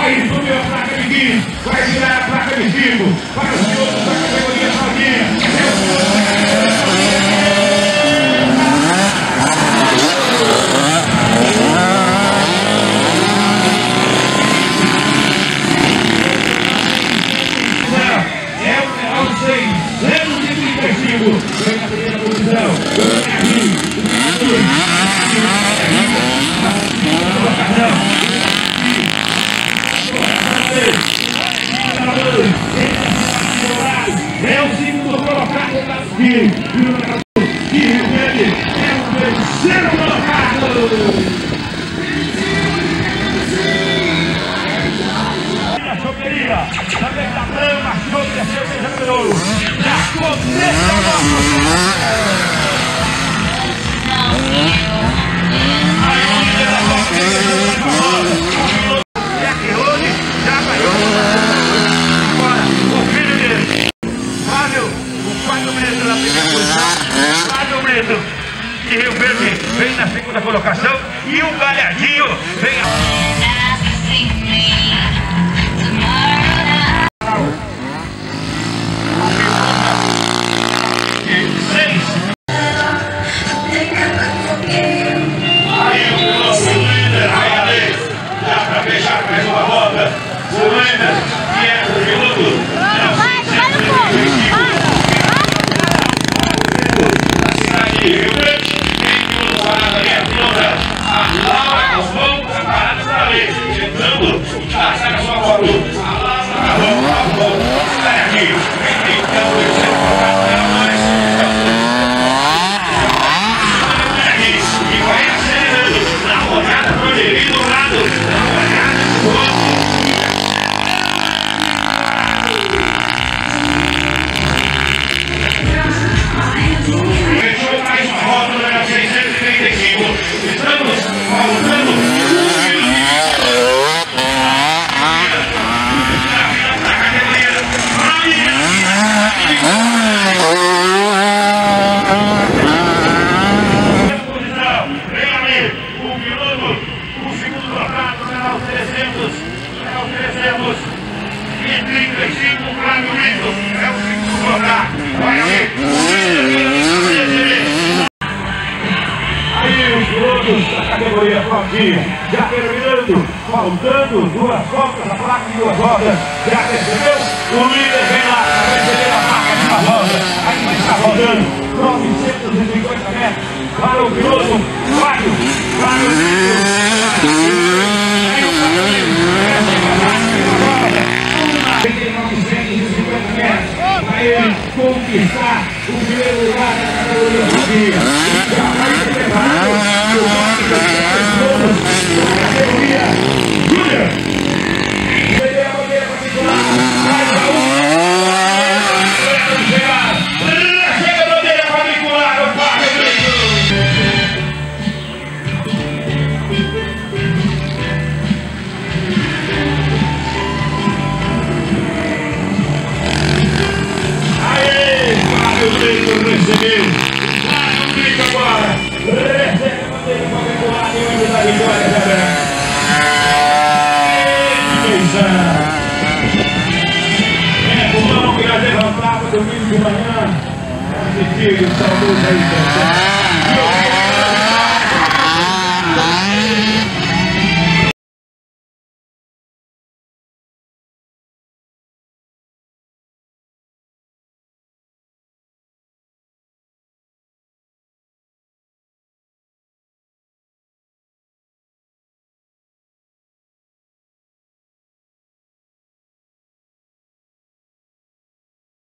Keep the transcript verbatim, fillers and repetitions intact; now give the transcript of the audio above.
Aí subiu a placa de quinze, vai girar a placa de cinco, para os pilotos da categoria sozinha. Vem na primeira posição. É o segundo colocado da Rio Verde. É o terceiro colocado. A choperia, também da Brama, chope desceu seja número ouro. Já começa a de Rio Verde vem na segunda colocação e o Galhardinho vem a... Da categoria sozinho, já terminando, faltando duas voltas, a placa de duas voltas, já recebeu, o líder vem lá para receber a placa de uma volta, aí vai estar rodando novecentos e cinquenta metros para o piloto Fábio, para o novecentos e cinquenta metros, para ele conquistar o primeiro lugar da categoria sozinho, já vai ser preparado. Recebeu, faz um clique agora, recebe a bandeira quadriculada e o da vitória também. É, o mão que já levantava domingo de manhã, esse tiro, saudoso aí,